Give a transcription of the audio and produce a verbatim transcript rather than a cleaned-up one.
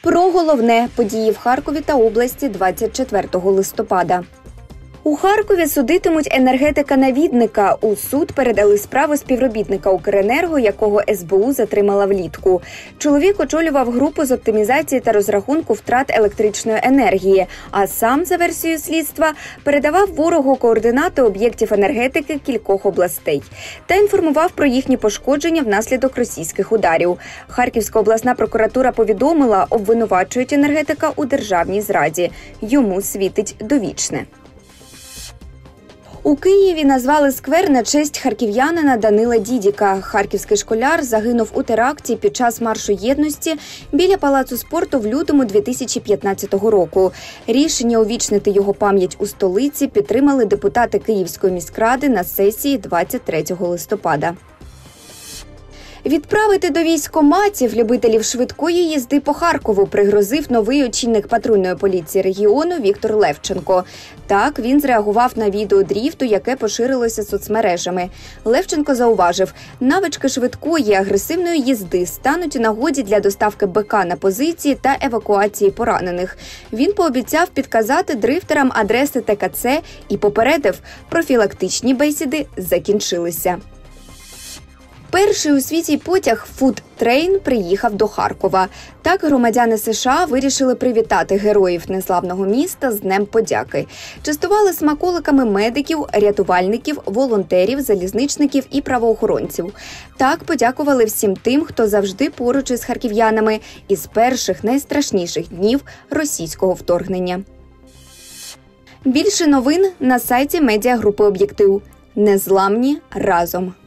Про головне – події в Харкові та області двадцять четвертого листопада. У Харкові судитимуть енергетика-навідника. У суд передали справу співробітника «Укренерго», якого ес бе у затримала влітку. Чоловік очолював групу з оптимізації та розрахунку втрат електричної енергії, а сам, за версією слідства, передавав ворогу координати об'єктів енергетики кількох областей та інформував про їхні пошкодження внаслідок російських ударів. Харківська обласна прокуратура повідомила, обвинувачують енергетика у державній зраді. Йому світить довічне. У Києві назвали сквер на честь харків'янина Данила Дідіка. Харківський школяр загинув у теракті під час маршу єдності біля Палацу спорту в лютому дві тисячі п'ятнадцятого року. Рішення увічнити його пам'ять у столиці підтримали депутати Київської міськради на сесії двадцять третього листопада. Відправити до військкоматів любителів швидкої їзди по Харкову пригрозив новий очільник патрульної поліції регіону Віктор Левченко. Так, він зреагував на відео дріфту, яке поширилося соцмережами. Левченко зауважив, навички швидкої агресивної їзди стануть у нагоді для доставки БК на позиції та евакуації поранених. Він пообіцяв підказати дрифтерам адреси те ка це і попередив, профілактичні бесіди закінчилися. Перший у світі потяг «Фуд-трейн» приїхав до Харкова. Так громадяни США вирішили привітати героїв незламного міста з Днем подяки. Частували смаколиками медиків, рятувальників, волонтерів, залізничників і правоохоронців. Так подякували всім тим, хто завжди поруч із харків'янами із перших найстрашніших днів російського вторгнення. Більше новин на сайті медіагрупи «Об'єктив». Незламні разом.